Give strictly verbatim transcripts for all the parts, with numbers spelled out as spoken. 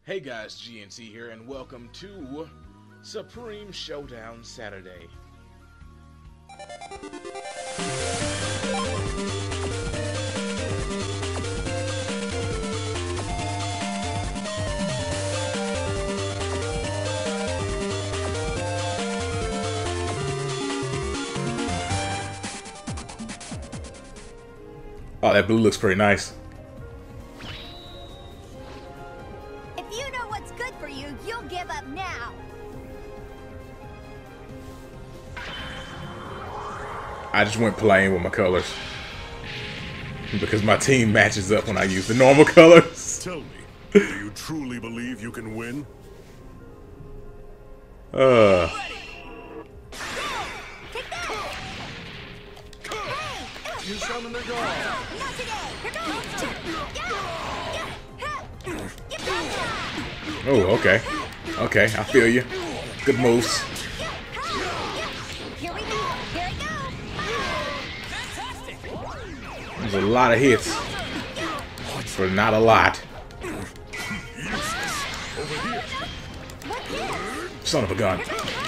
Hey guys, G N C here, and welcome to Supreme Showdown Saturday. Oh, that blue looks pretty nice. Give up now. I just went playing with my colors because my team matches up when I use the normal colors. Tell me, do you truly believe you can win? Uh. You summon the god. Not today. Oh, okay. Okay, I feel you. Good moves. Here we go. Here we go. There's a lot of hits, but not a lot. Son of a gun.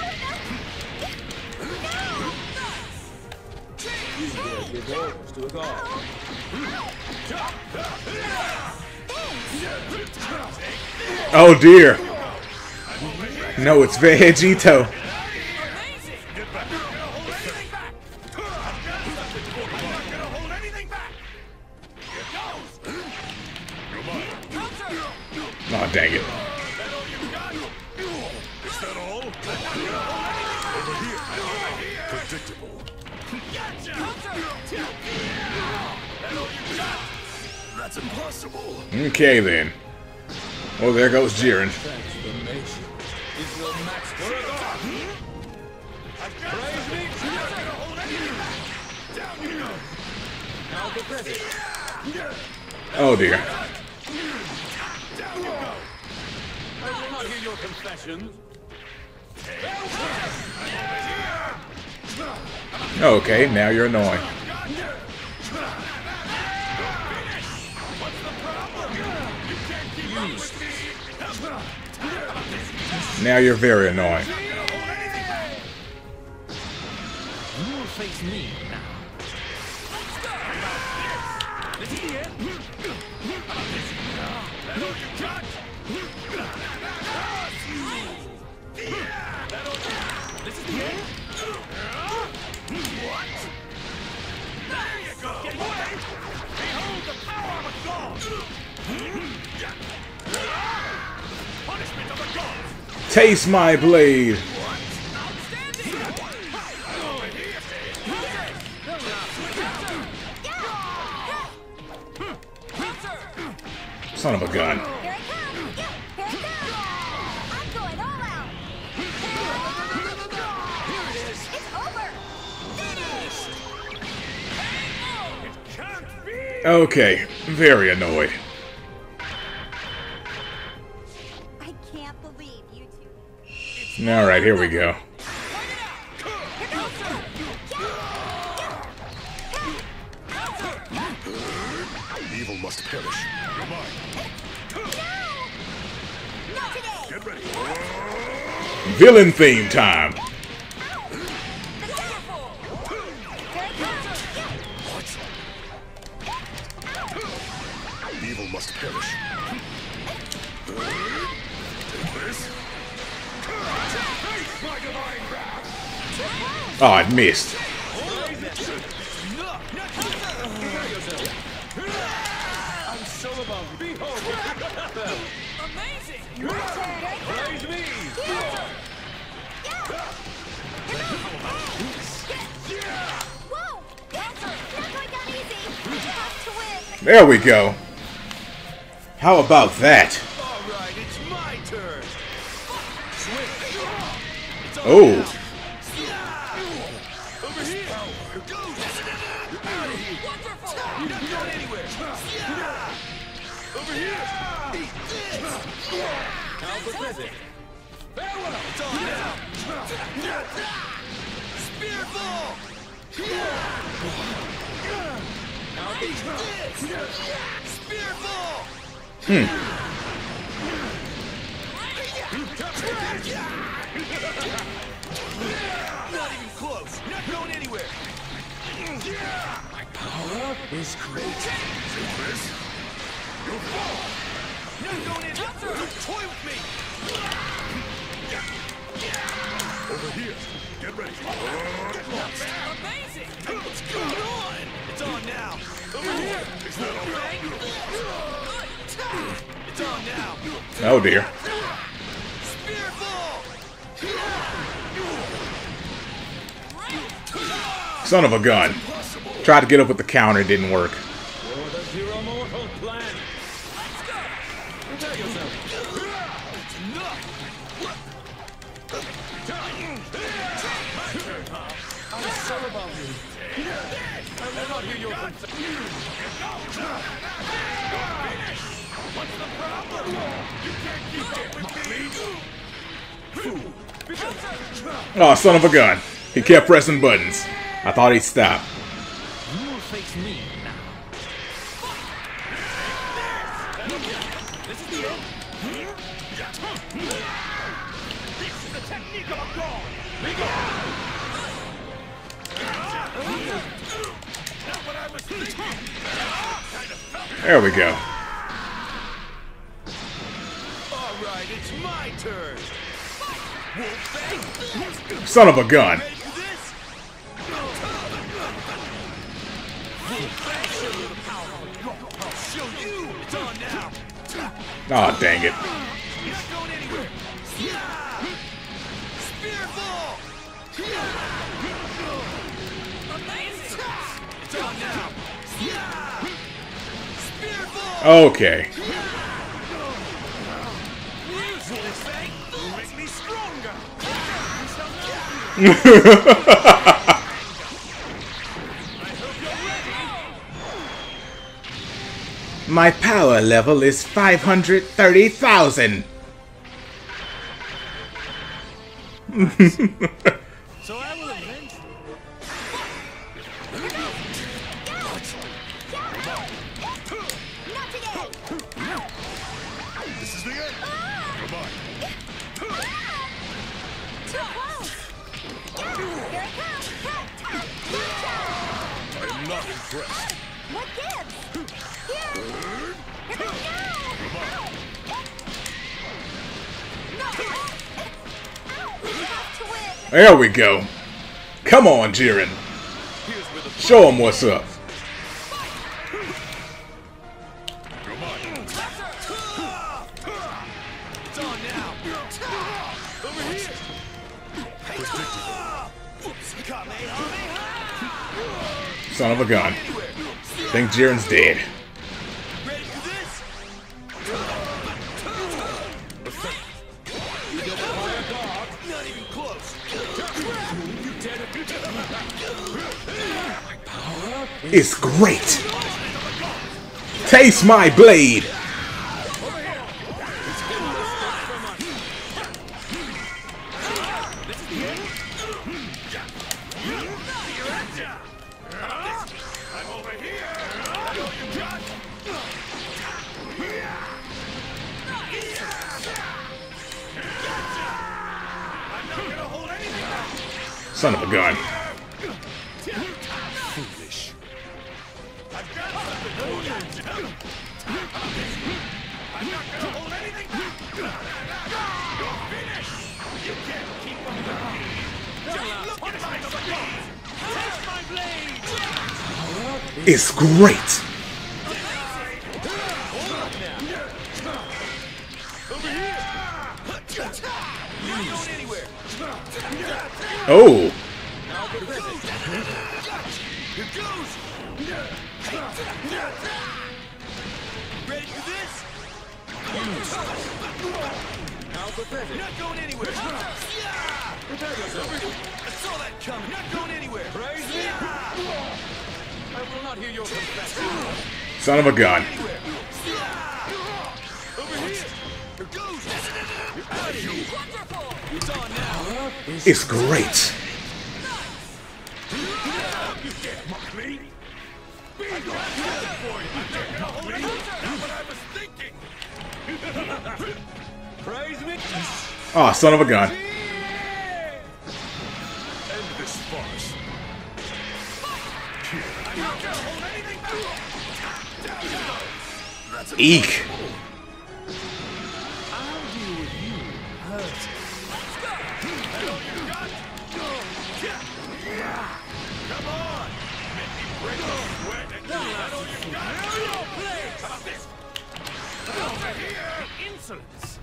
Oh dear. No, it's Vegito. Oh, dang it. Is that all? Over here. Predictable. That's impossible. Okay then. Well, there goes Jiren. Oh dear. I will not hear your confessions. Okay, now you're annoying. Now you're very annoying. You will face me now. This is the end. What? There you go. Get away. Behold the power of a god. Punishment of a god. Taste my blade. Son of a gun. Here it comes. Here it comes. I'm going all out. It's over. Finished. Okay, very annoyed. I can't believe you two. Alright, here we go. Evil must perish. You're mine. Not today. Get ready. Villain theme time. Evil must perish. Take this. My divine wrath. Oh, I missed. I'm so above. Behold. Amazing. Praise me. Whoa! Not going down easy. Have to win. There we go. How about that? All right, it's my turn. Switch. Oh. Over here. Go. Out of here. Wonderful. You're not going anywhere. Over here. Eat this. How pathetic. Farewell. It's all now. Spear ball. Now eat this. Spear ball. Hmm. Not even close. Not going anywhere. My power is great. Take this. You'll fall. Not going in. Don't toy with me. Over here. Get ready. Amazing. What's going on? It's on now. Over here. Is that all right? It's on now. Oh dear. Spirit ball. Son of a gun. Tried to get up with the counter, didn't work. For the Zero Mortal plan. Let's go. Prepare yourself. It's enough. I'm sorry about you. I will not hear your confession. What's the problem? You can't keep up with me. Oh, son of a gun. He kept pressing buttons. I thought he'd stop. You will face me now. This is the end. This is the technique of a god. Not what I was thinking. There we go. All right, it's my turn. Wolfbang. Son of a gun. Ready for this? Wolfbang, show you the power of a god. I'll show you. It's on now. Oh, dang it. Not going anywhere. Yeah. Spear ball. Amazing. It's on now. Yeah. Spear ball. Okay. Wolfbang, you make me stronger. My power level is five hundred thirty thousand. So I will avenge you. Not today. This is the end. Come on. Too close. Here it comes. I am not impressed. What gives? Here. Here we go. No. Ow. Have to win. There we go. Come on, Jiren. Here's where the Show him what's up. Come on. It's on now. Over here. Oops, Kamehameha. Son of a gun. Think Jiren's dead. Ready for this? Not even close. You dare to beat my power? It's great. Taste my blade. This is the end. I'm over here. Son of a gun. Foolish. I've got something to hold on to. I'm not gonna hold anything back. You're finished. You can't keep up with me. Just look at my speed. Taste my blade. It's great. Over here. You're not going anywhere. Oh. Now the present. Here goes. Ready for this? Now the present. Not going anywhere. Prepare yourself. I saw that coming. Not going anywhere. Praise me. I will not hear your confession. Son of a gun. Anywhere. Over here. Here goes. You're out of here. Wonderful. It's on now. It's great. You can't mock me. I got something for you. I'm not gonna hold anything. That's what I was thinking. Praise me. Oh, son of a gun. Eek. Insolence.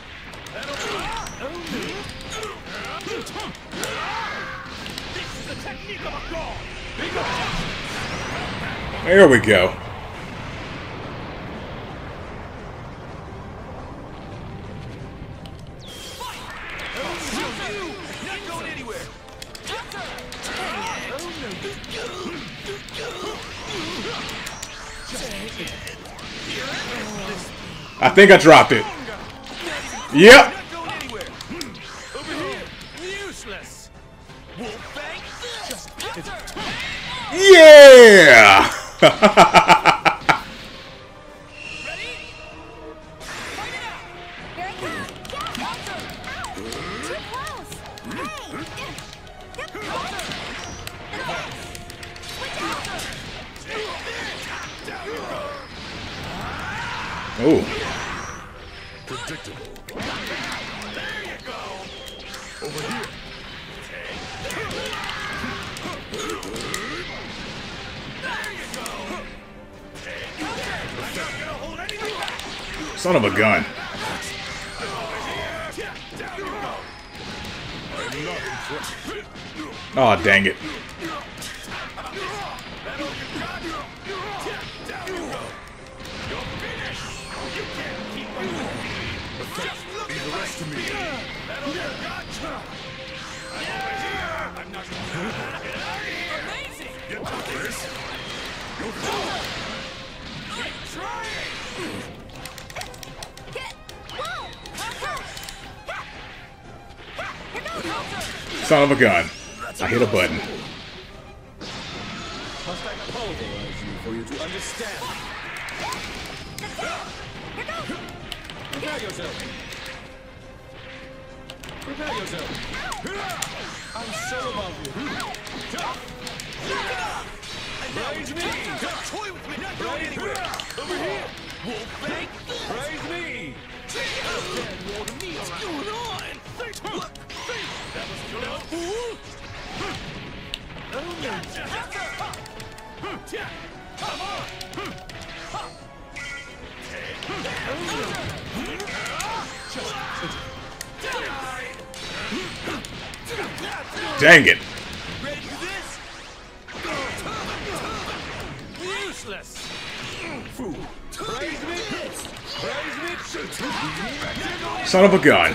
This is the technique of a god. There we go. Not going anywhere. I think I dropped it. Yep. Not going anywhere. Over here. Useless. Wolfbang. Just Yeah. Ready? Fight it out. Here it comes. Yeah. Ow. Too close. Hey. Yep. Switch out. Oh. predictable. There you go. Over here. Son of a gun. Oh, dang it. Son of a gun. I hit a button. Must I pulverize you for you to understand? Prepare yourself. Prepare yourself. I'm so above you. Praise me. Don't toy with me. Not going anywhere. Over here. Wolfbang. Praise me. What's going on? Look. That was good. No fool. Oh, no. Come on. Dang it. Ready for this? Useless. Fool. Praise me. Praise me. Son of a gun.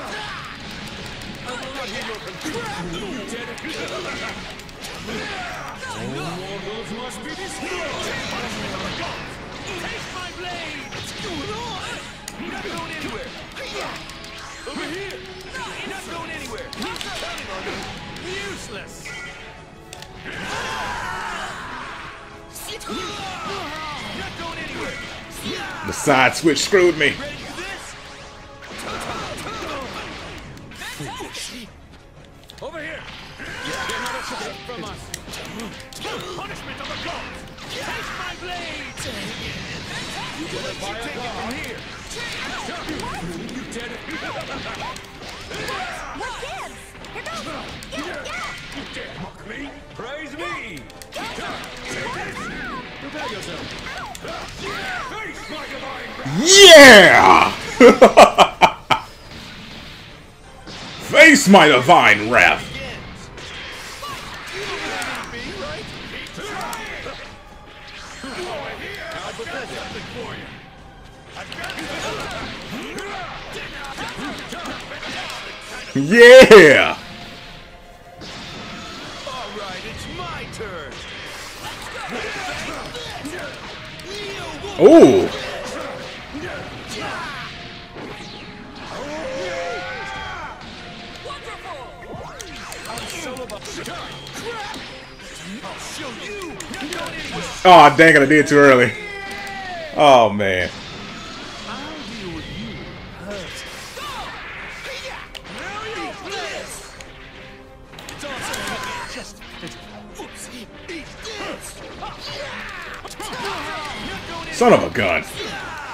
Mortals must be destroyed. Take my blade. What's going on? Not going anywhere. Over here. Not going anywhere. Counting on you. Useless. Not going anywhere. The side switch screwed me. Ready for this? Over here. They're not escape from us. Punishment of the gods. Take my blade. You get a fire from here. You did it. What gives? Here goes. Yeah, yeah. You dare mock me? Praise me. Prepare yourself. Face my divine wrath. Yeah! Face my divine wrath. Yeah! All right, it's my turn. Oh! Oh, dang it, I did too early. Oh, man. Son of a gun.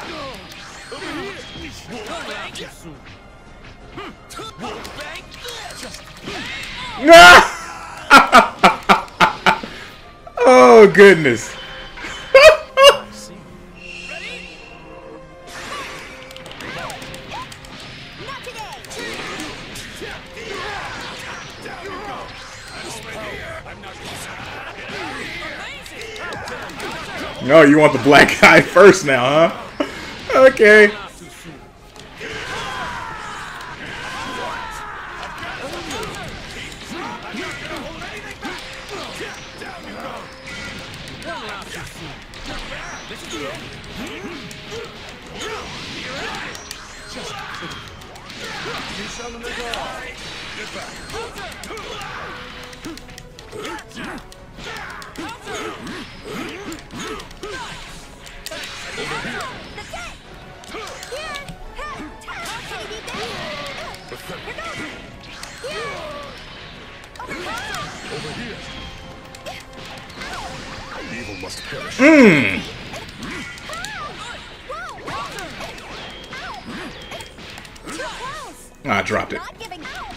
too soon. Wolfbang! Just Oh goodness. see. Not today. No, you want the black guy first now, huh? Okay. Not too soon. One laugh too soon. This is it. You shall never die. Get back. Over here. Evil must perish. Mmm. I dropped it. Not giving up.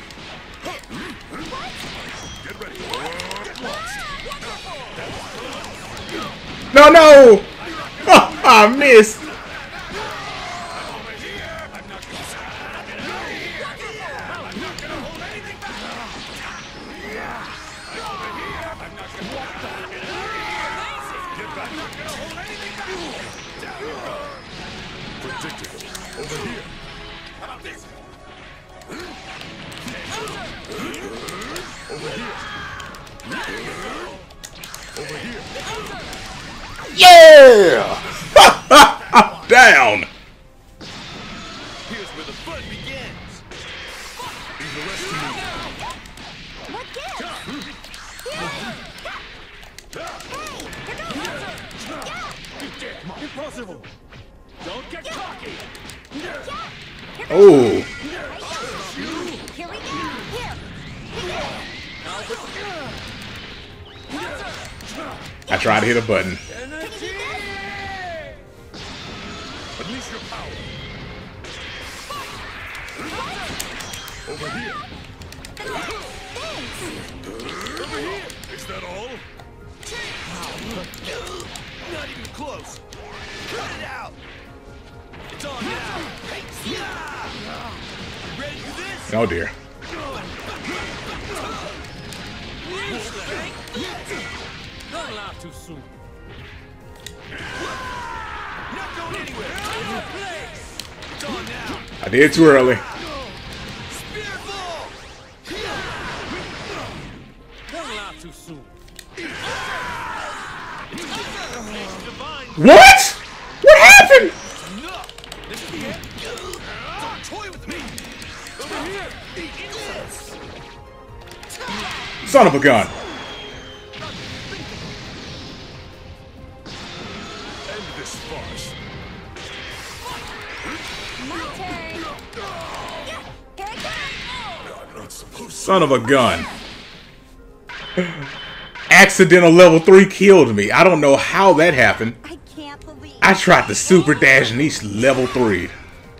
Get ready. Get lost. No, no. Oh, I missed. Predictable. Over here. How about this? Over here. Over here. Yeah. Down. Here's where the fun begins. Leave the rest to me. What gives? Impossible. Don't get cocky. Oh. Here we go. Here. I tried to hit a button. Energy. Unleash your power. Over here. Over here. Is that all? Not even close. Cut it out. It's on now. Yeah. Ready for this? Oh dear. Don't laugh too soon. Not going anywhere. Place. It's on now. I did too early. Spearball. Don't laugh too soon. Divine. What? What happened? No. This is the end. Don't toy with me. Over here. Eat this. Son of a gun. End this farce. My turn. Here it comes. I'm not supposed to. Son of a gun. Accidental level three killed me. I don't know how that happened. I can't believe. I tried to super dash and he's level three.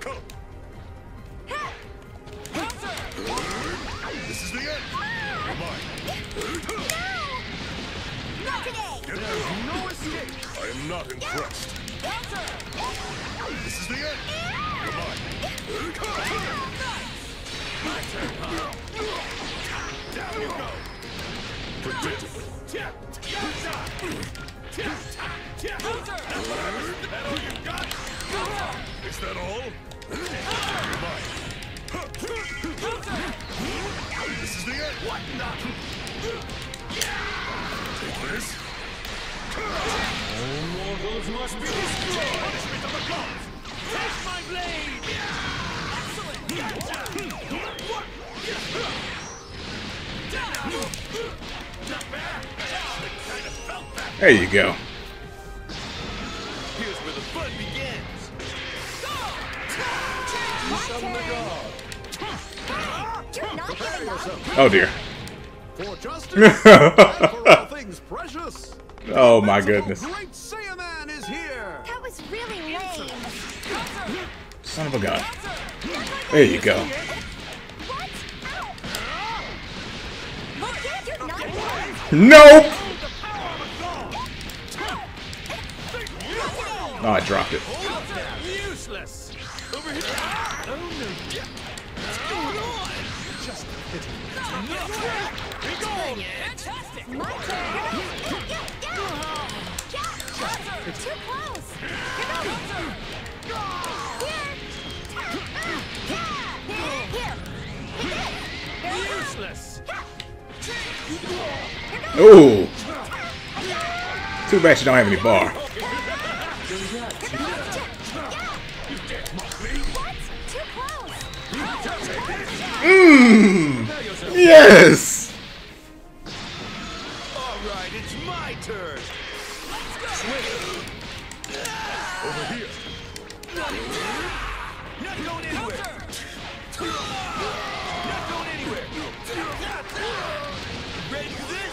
This is the end. You're mine. Not today. Get ready. No escape. I am not impressed. This is the end. You're mine. Down you go. Predictable. Is that all? You're mine. This is the end. What not? Take this. All mortals must be destroyed. Punishment of the gods. Take my blade. Excellent. Not bad. I kind of felt that. There you go. Here's where the fun begins. You're not giving up. Oh dear. For justice and for all things precious. Oh my Invincible goodness. Great Saiyaman is here. That was really lame. Son of a gun. There you go. What? Ow! Look, you're not one. Nope! Oh, I dropped it. Useless. Over here. Oh no. What's going on? Just be gone. Fantastic. My turn. Yeah, yeah. Yeah. Too close. Here. Here. Here. Useless. Ooh. Too bad you don't have any bar. What? Too close. Mmm. Yes. All right, it's my turn. Over here. Not going anywhere. Not going anywhere. Ready for this?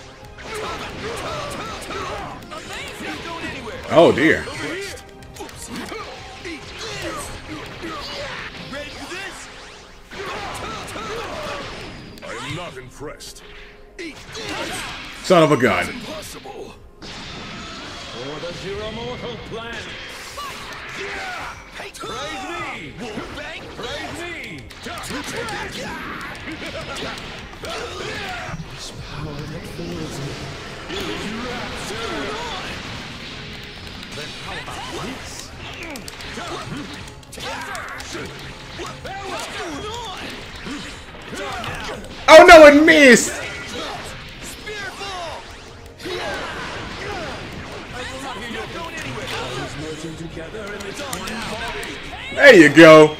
Not going anywhere. Oh dear. Over here. Oops. Eat this. Ready for this? I am not impressed. Eat this. Son of a gun. Impossible. For the Zero Mortal plan. Hey, Praise me. Wolfbang. Praise me. Then how about this? Oh no, it missed. Spirit ball. Not going anywhere. Merging together in its one body. There you go.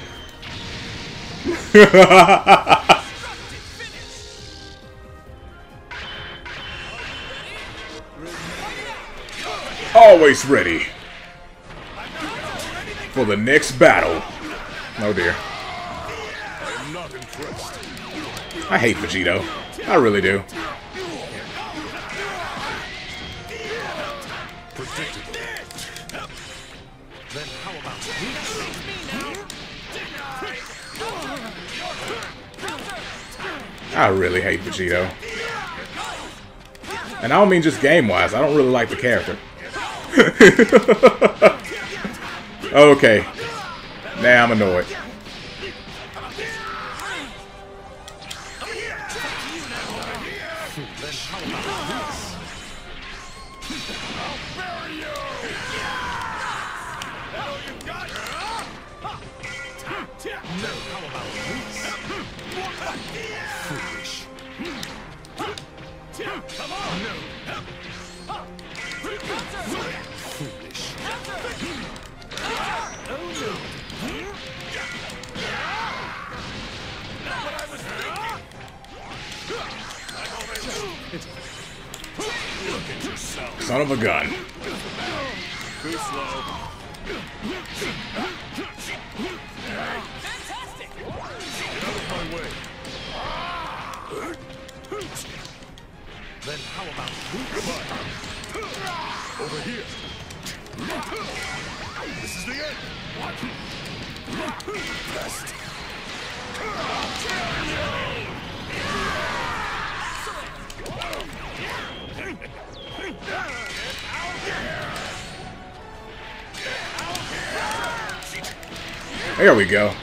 Always ready for the next battle. Oh dear. I am not impressed. I hate Vegito. I really do. Predictable. Then how about this? I really hate Vegito. And I don't mean just game-wise. I don't really like the character. Okay. Now I'm annoyed. Son of a gun. Too slow. Fantastic. Get out of my way. Then how about this? Over here. This is the end. What? Best. There we go.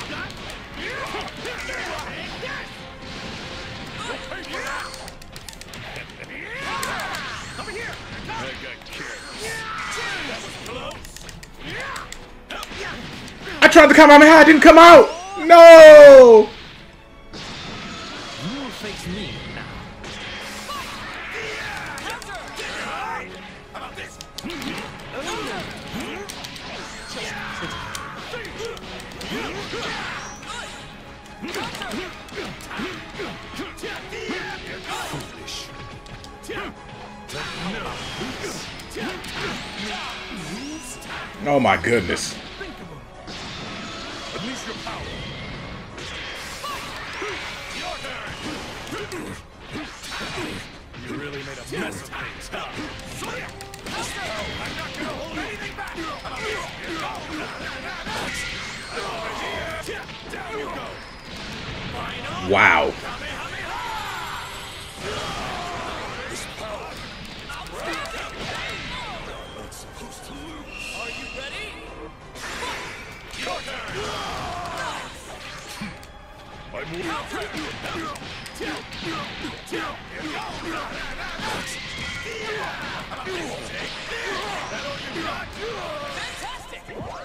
I tried to come out, man. I didn't come out. No. You will face me now. Oh my goodness. Unleash your power. Your turn. You really made a mess of things, huh? I'm not gonna hold anything back. Wow. This power. Not supposed to lose. Are you ready? Your turn. I move. Fantastic!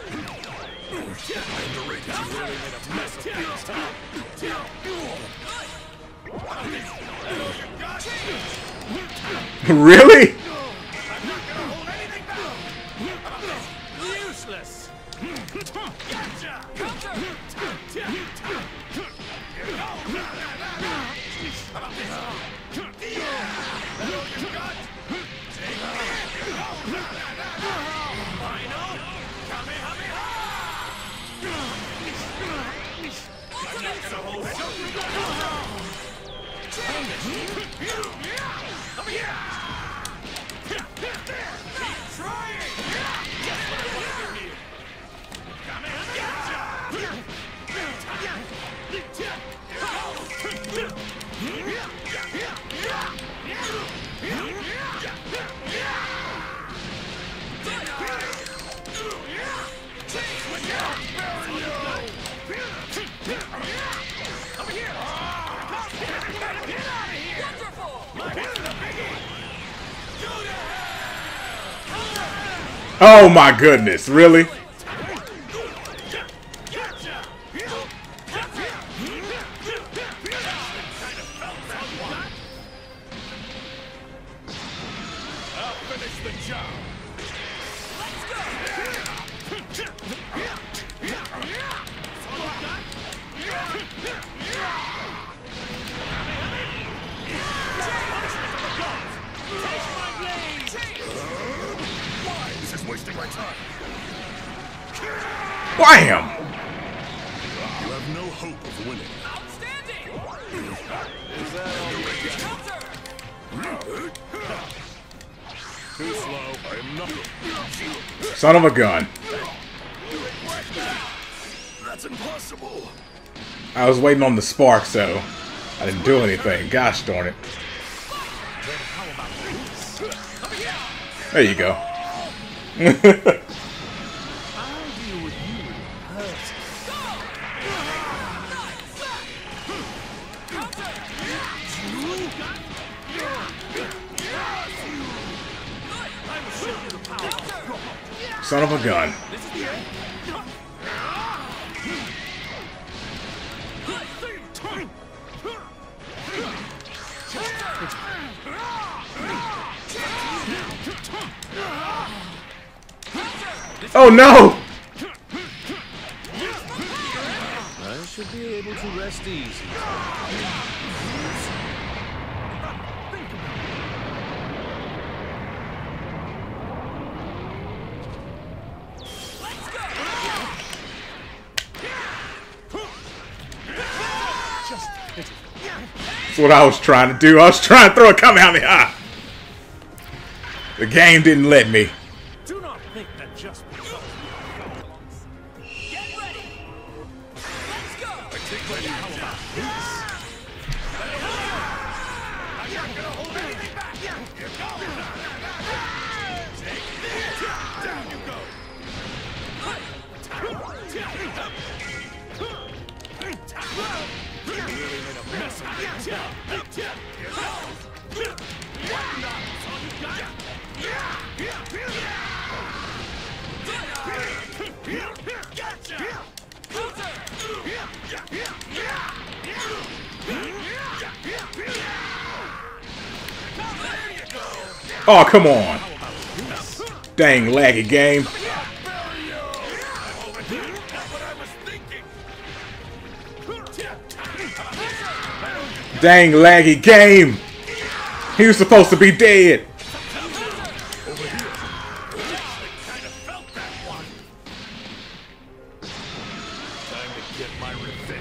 Really? Useless! Oh my goodness, really? I'll finish the job. Why? This is wasting my time. Wham! You have no hope of winning. Outstanding! Is that all you got? Too slow. I am nothing. Son of a gun. That's impossible. I was waiting on the spark, so I didn't do anything. Gosh darn it. There you go. Son of a gun. Oh no! I should be able to rest easy. That's what I was trying to do. I was trying to throw a Kamehameha. The game didn't let me. Do not think that just because Get ready! Let's go! Take my how about this? I'm not gonna hold anything back. Here goes. Take this. Down you go. You really made a mess of it. Oh, come on. Dang laggy game. Dang laggy game. He was supposed to be dead. Time to get my revenge.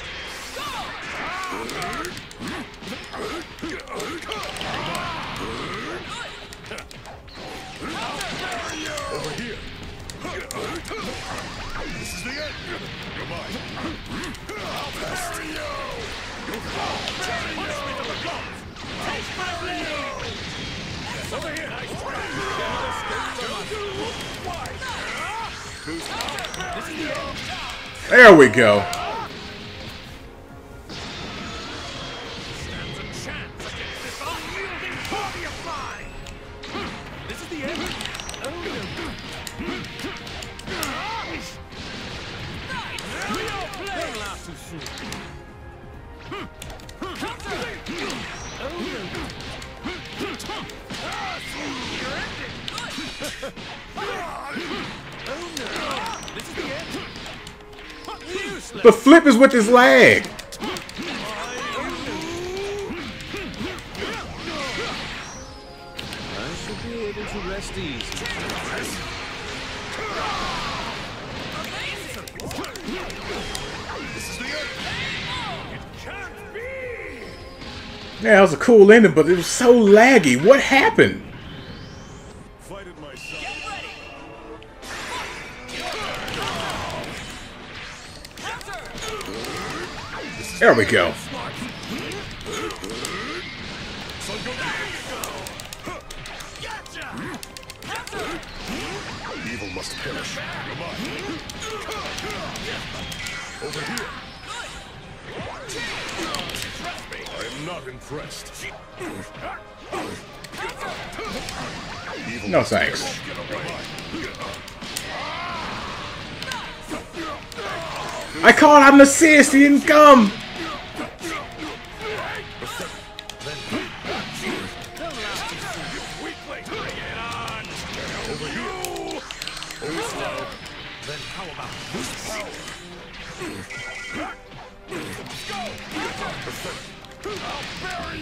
Over here. This is the end. Goodbye. I'll bury you. There we go. Stands a chance against this unyielding body of mine. This is the end. Oh no. Nice. Don't laugh too soon. Counter. Oh no. You're ended. Oh no. This is the end. Useless. The flip is with his leg. I should be able to rest easy. This is the end. It can't be. Yeah, that was a cool ending, but it was so laggy. What happened? Fight it myself. There we go. Evil must perish. Over here. I am not impressed. Evil No must thanks. I called out an assist. He didn't come. Weakling, bring it on. Over you. Slow. Then how about this power? I'll bury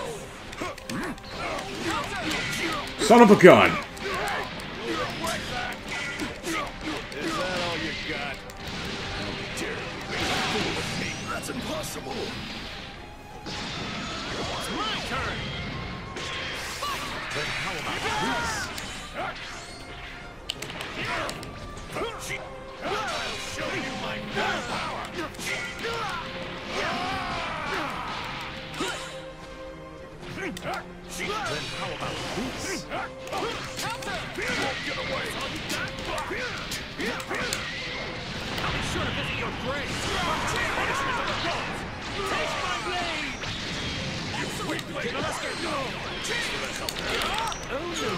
you. Son of a gun. Is that all you got? How dare you make a fool of me? That's impossible. It's my turn. Then how about this? I'll show you my full power. Then how about this? Get away. I'll be sure to visit your grave. Punishment of the gods. Take my blade. You weakling. Let's get go. Oh no.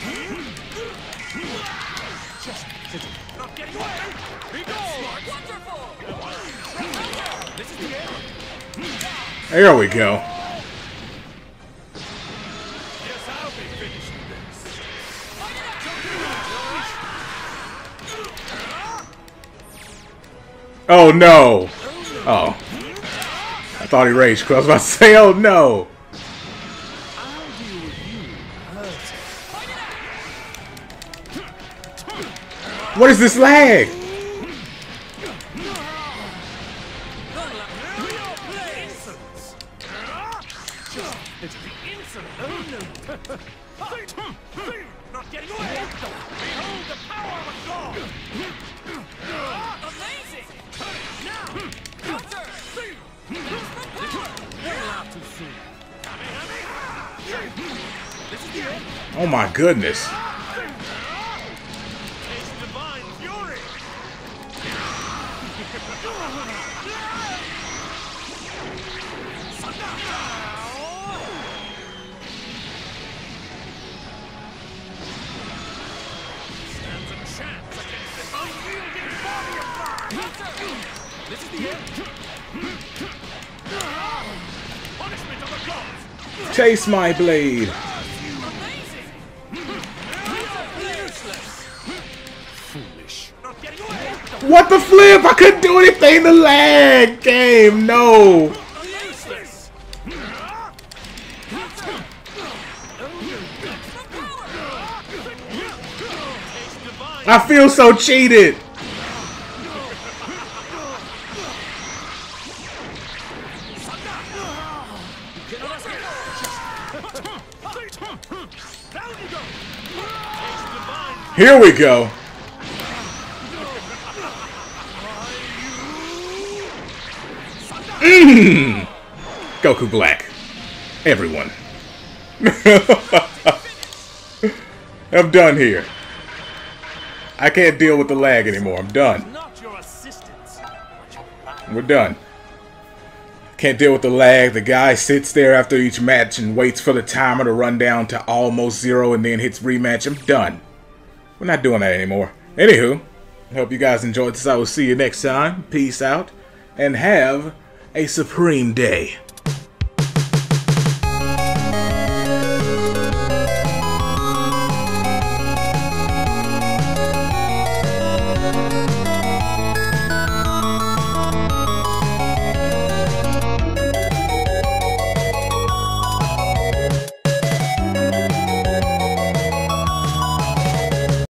Just not getting away. Be gone. Wonderful. This is the end. There we go. Yes, I'll be finishing this. Oh no. Oh. I thought he raged because I was about to say, oh no. I'll deal with you. What is this lag? It's the insolent. Oh no. Not getting away. Behold the power of a god. Amazing. Now. Counter. Not too soon. This is the end. Oh my goodness. It's divine fury. Stands a chance against this unyielding body of mine. This is the end. Punishment of the gods. Chase my blade. Amazing. Useless. Foolish. Not getting away. What the flip? I couldn't do anything. The lag game. No. Useless. I feel so cheated. Here we go. Mmm. Goku Black. Everyone. I'm done here. I can't deal with the lag anymore. I'm done. Not your assistants. We're done. Can't deal with the lag. The guy sits there after each match and waits for the timer to run down to almost zero and then hits rematch. I'm done. We're not doing that anymore. Anywho, I hope you guys enjoyed this. I will see you next time. Peace out. And have a supreme day.